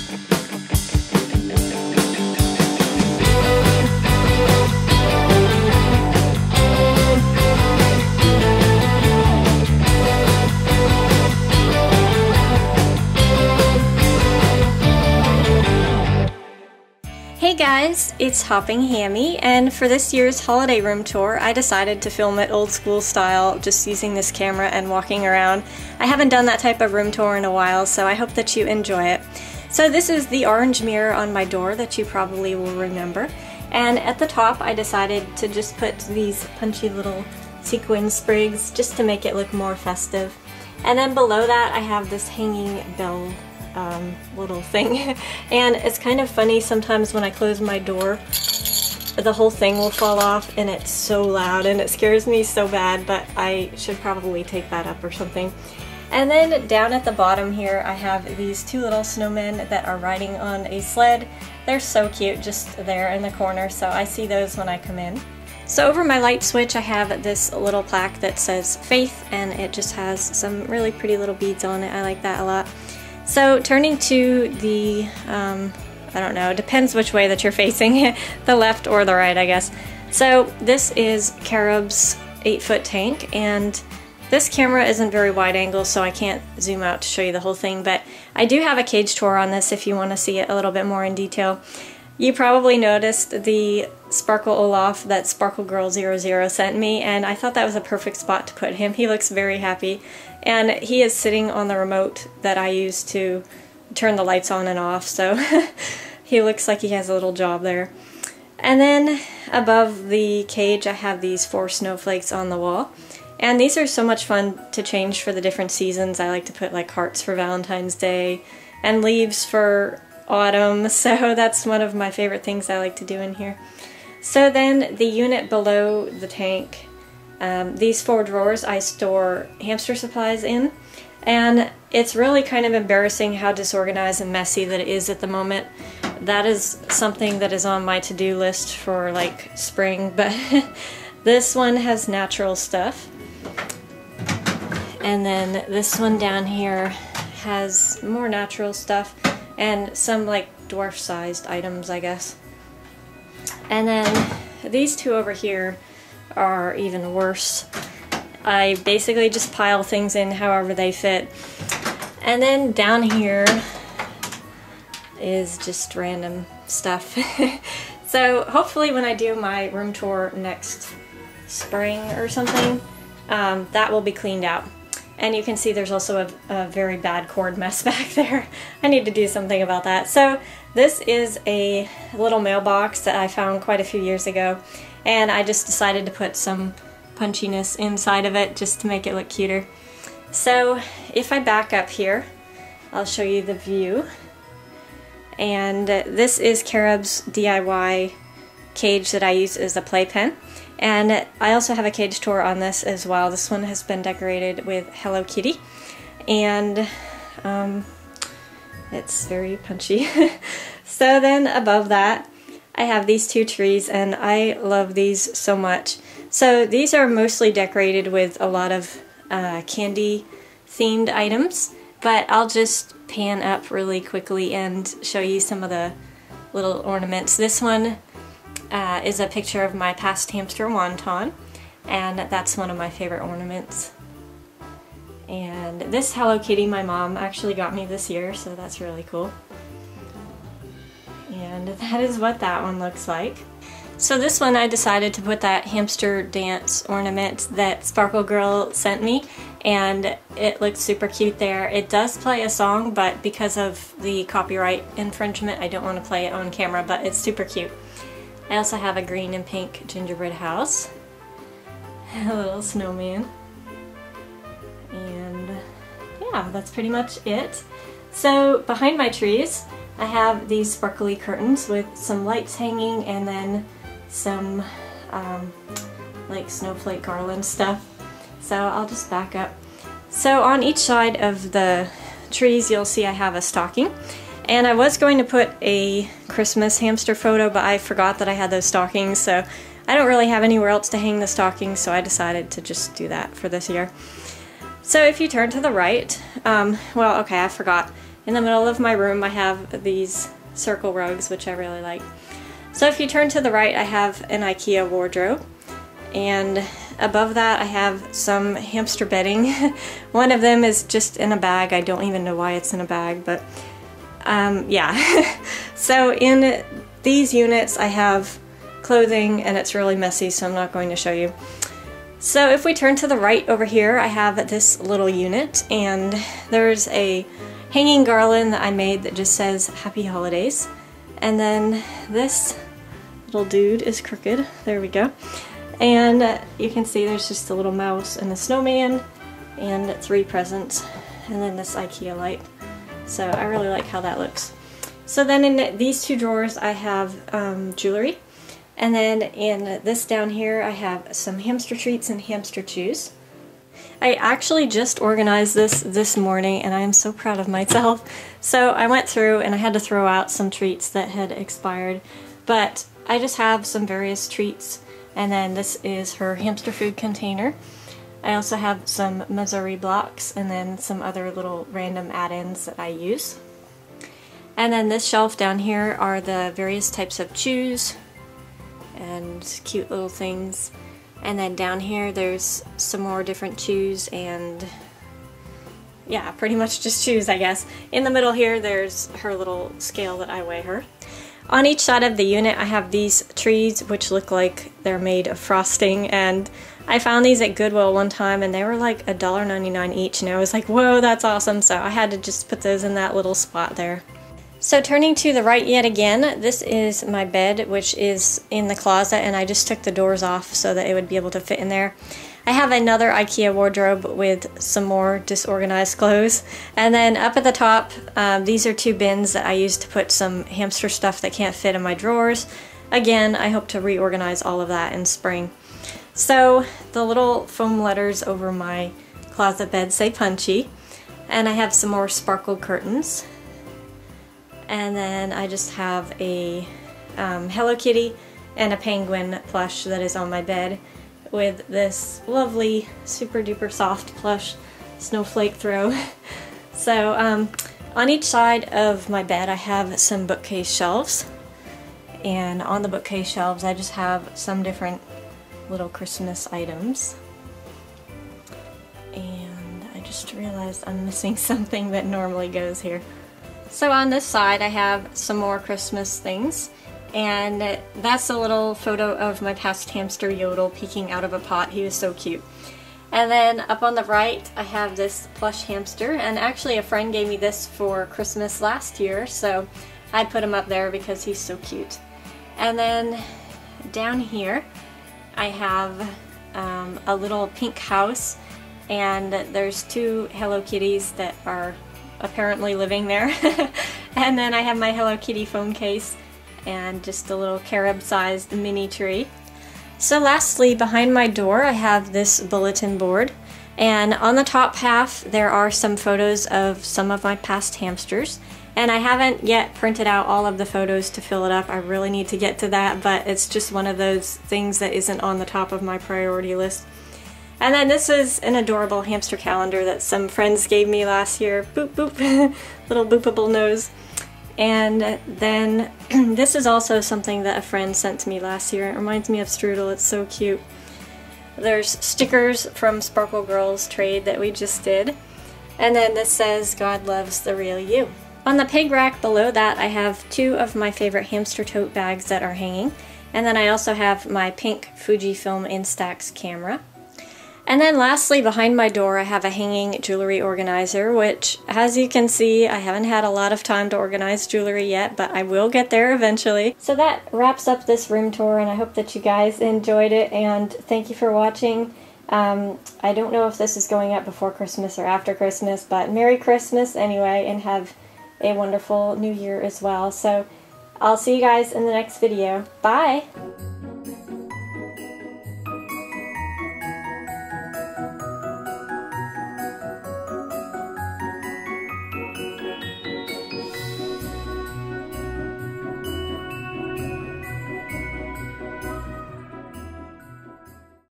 Hey guys, it's HoppingHammy, and for this year's holiday room tour I decided to film it old school style, just using this camera and walking around. I haven't done that type of room tour in a while, so I hope that you enjoy it. So this is the orange mirror on my door that you probably will remember, and at the top I decided to just put these punchy little sequin sprigs just to make it look more festive. And then below that I have this hanging bell little thing, and it's kind of funny sometimes when I close my door the whole thing will fall off and it's so loud and it scares me so bad, but I should probably take that up or something. And then down at the bottom here I have these two little snowmen that are riding on a sled. They're so cute just there in the corner, so I see those when I come in. So over my light switch I have this little plaque that says Faith, and it just has some really pretty little beads on it. I like that a lot. So turning to the, I don't know, it depends which way that you're facing, the left or the right I guess. So this is Carob's 8-foot tank, and this camera isn't very wide angle so I can't zoom out to show you the whole thing, but I do have a cage tour on this if you want to see it a little bit more in detail. You probably noticed the Sparkle Olaf that Sparkle Girl 00 sent me, and I thought that was a perfect spot to put him. He looks very happy, and he is sitting on the remote that I use to turn the lights on and off, so he looks like he has a little job there. And then above the cage I have these 4 snowflakes on the wall, and these are so much fun to change for the different seasons. I like to put like hearts for Valentine's Day and leaves for autumn, so that's one of my favorite things I like to do in here. So then the unit below the tank, these 4 drawers I store hamster supplies in, and it's really kind of embarrassing how disorganized and messy that it is at the moment. That is something that is on my to-do list for like spring, but this one has natural stuff, and then this one down here has more natural stuff and some like dwarf-sized items, I guess. And then these 2 over here are even worse. I basically just pile things in however they fit. And then down here is just random stuff. So hopefully when I do my room tour next spring or something, that will be cleaned out. And you can see there's also a very bad cord mess back there. I need to do something about that. So this is a little mailbox that I found quite a few years ago, and I just decided to put some punchiness inside of it just to make it look cuter. So if I back up here, I'll show you the view. And this is Carob's DIY cage that I use as a playpen. And I also have a cage tour on this as well. This one has been decorated with Hello Kitty, and it's very punchy. So then above that I have these 2 trees, and I love these so much. So these are mostly decorated with a lot of candy themed items, but I'll just pan up really quickly and show you some of the little ornaments. This one is a picture of my past hamster wonton, and that's one of my favorite ornaments. And this Hello Kitty my mom actually got me this year, so that's really cool. And that is what that one looks like. So this one I decided to put that hamster dance ornament that Sparkle Girl sent me, and it looks super cute there. It does play a song, but because of the copyright infringement I don't want to play it on camera, but it's super cute. I also have a green and pink gingerbread house, a little snowman, and yeah, that's pretty much it. So behind my trees I have these sparkly curtains with some lights hanging, and then some like snowflake garland stuff. So I'll just back up. So on each side of the trees you'll see I have a stocking. And I was going to put a Christmas hamster photo, but I forgot that I had those stockings, so I don't really have anywhere else to hang the stockings, so I decided to just do that for this year. So if you turn to the right, well, okay, I forgot. in the middle of my room I have these circle rugs, which I really like. So if you turn to the right, I have an IKEA wardrobe, and above that I have some hamster bedding. One of them is just in a bag. I don't even know why it's in a bag, but yeah. So in these units I have clothing, and it's really messy, so I'm not going to show you. So if we turn to the right over here, I have this little unit, and there's a hanging garland that I made that just says Happy Holidays. And then this little dude is crooked. There we go. And you can see there's just a little mouse and a snowman and 3 presents, and then this IKEA light. So I really like how that looks. So then in these 2 drawers I have jewelry. And then in this down here I have some hamster treats and hamster chews. I actually just organized this morning, and I am so proud of myself. So I went through and I had to throw out some treats that had expired, but I just have some various treats. And then this is her hamster food container. I also have some Missouri blocks and then some other little random add-ins that I use. And then this shelf down here are the various types of chews and cute little things. And then down here there's some more different chews, and yeah, pretty much just chews, I guess. In the middle here there's her little scale that I weigh her. On each side of the unit I have these trees which look like they're made of frosting, and I found these at Goodwill one time and they were like $1.99 each, and I was like, whoa, that's awesome, so I had to just put those in that little spot there. So turning to the right yet again, this is my bed, which is in the closet, and I just took the doors off so that it would be able to fit in there. I have another IKEA wardrobe with some more disorganized clothes. And then up at the top, these are 2 bins that I use to put some hamster stuff that can't fit in my drawers. Again, I hope to reorganize all of that in spring. So the little foam letters over my closet bed say Punchy, and I have some more sparkle curtains. And then I just have a Hello Kitty and a penguin plush that is on my bed with this lovely super duper soft plush snowflake throw. So on each side of my bed I have some bookcase shelves, and on the bookcase shelves I just have some different little Christmas items. And I just realized I'm missing something that normally goes here. So on this side I have some more Christmas things, and that's a little photo of my past hamster Yodel peeking out of a pot. He was so cute. And then up on the right I have this plush hamster, and actually a friend gave me this for Christmas last year, so I put him up there because he's so cute. And then down here I have a little pink house, and there's 2 Hello Kitties that are apparently living there. And then I have my Hello Kitty phone case and just a little carob sized mini tree. So lastly, behind my door I have this bulletin board, and on the top half there are some photos of some of my past hamsters, and I haven't yet printed out all of the photos to fill it up. I really need to get to that, but it's just one of those things that isn't on the top of my priority list. And then this is an adorable hamster calendar that some friends gave me last year. Boop boop, little boopable nose. And then this is also something that a friend sent to me last year. It reminds me of Strudel, it's so cute. There's stickers from Sparkle Girls trade that we just did. And then this says, God loves the real you. On the pig rack below that I have 2 of my favorite hamster tote bags that are hanging. And then I also have my pink Fujifilm Instax camera. And then lastly, behind my door I have a hanging jewelry organizer, which, as you can see, I haven't had a lot of time to organize jewelry yet, but I will get there eventually. So that wraps up this room tour, and I hope that you guys enjoyed it, and thank you for watching. I don't know if this is going up before Christmas or after Christmas, but Merry Christmas anyway, and have a wonderful New Year as well. So I'll see you guys in the next video. Bye!